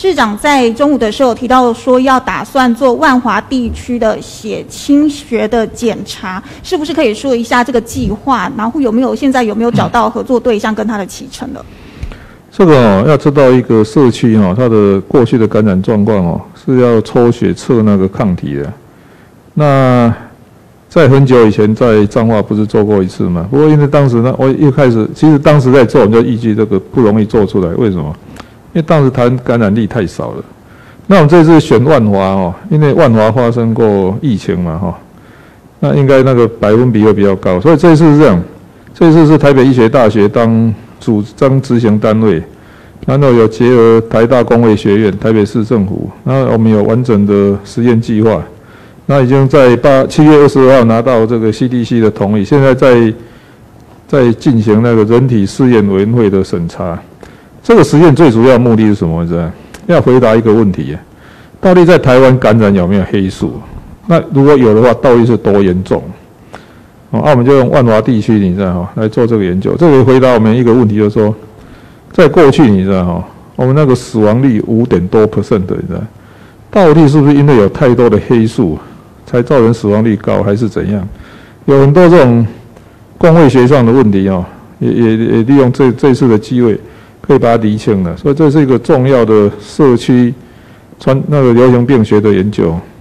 市长在中午的时候提到说，要打算做万华地区的血清学的检查，是不是可以说一下这个计划？然后现在有没有找到合作对象跟它的启程了？ 这个要知道一个社区它的过去的感染状况是要抽血测那个抗体的。那在很久以前，在彰化不是做过一次吗？不过因为当时呢，我一开始其实当时在做，我们就预计这个不容易做出来。为什么？因为当时台湾感染力太少了。那我们这次选万华因为万华发生过疫情嘛那应该那个百分比会比较高，所以这一次是这样。这一次是台北医学大学当执行单位，然后有结合台大公卫学院、台北市政府，然后我们有完整的实验计划。那已经在7月22号拿到这个 CDC 的同意，现在在进行那个人体试验委员会的审查。这个实验最主要目的是什么？你知道？要回答一个问题：到底在台湾感染有没有黑数？那如果有的话，到底是多严重？我们就用万华地区，你知道来做这个研究。这个回答我们一个问题，就是说，在过去你知道我们那个死亡率5%多，你知道？到底是不是因为有太多的黑数？才造成死亡率高，还是怎样？有很多这种公卫学上的问题也利用这次的机会，可以把它厘清了。所以这是一个重要的社区那个流行病学的研究。